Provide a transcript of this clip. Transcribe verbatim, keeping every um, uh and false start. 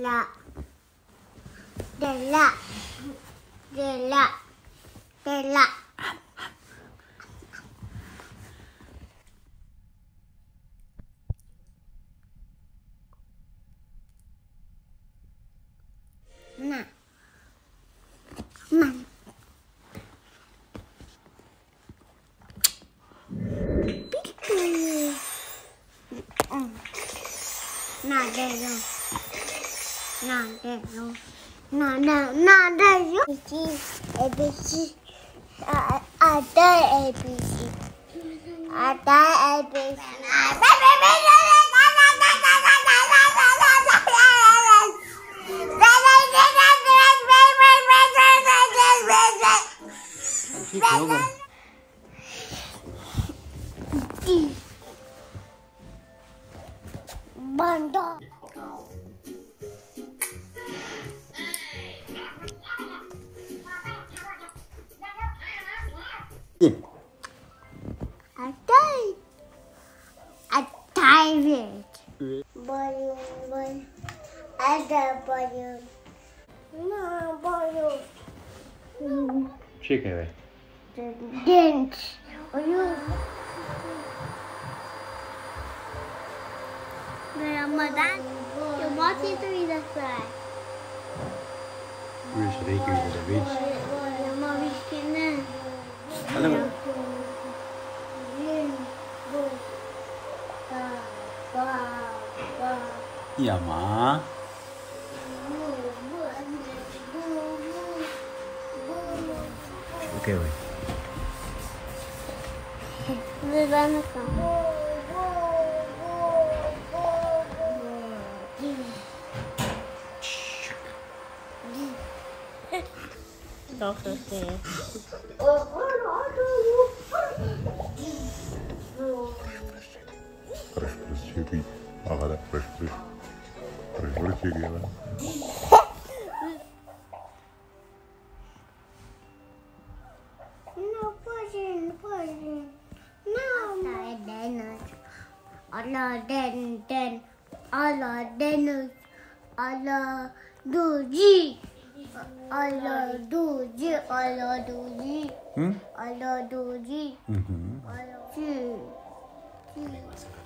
Dela. Dela. Dela. Dela. Nah. Man. Nah, there you. Nah, there you. Nah, nah, nah, there you. A B C. Ada A B C. Ada A B C. Bandar. I died. I died. Balloon, balloon. Ada balloon. No balloon. Check it. Dent. Are you? Ramadan. You want it to be the flag. Where's the bakery with the beach? Your mommy's skin. Hello. Iya, Ma. Oke, weh. Lebih banyak kan? Don't forget. Fresh fresh chili. Agak fresh fresh. Fresh fresh chili lah. No pushing, pushing. No. Allah den den. Allah den. Allah duji. Allah duji. Allah duji. Hmm? Allah duji. Mhm. Allah duji.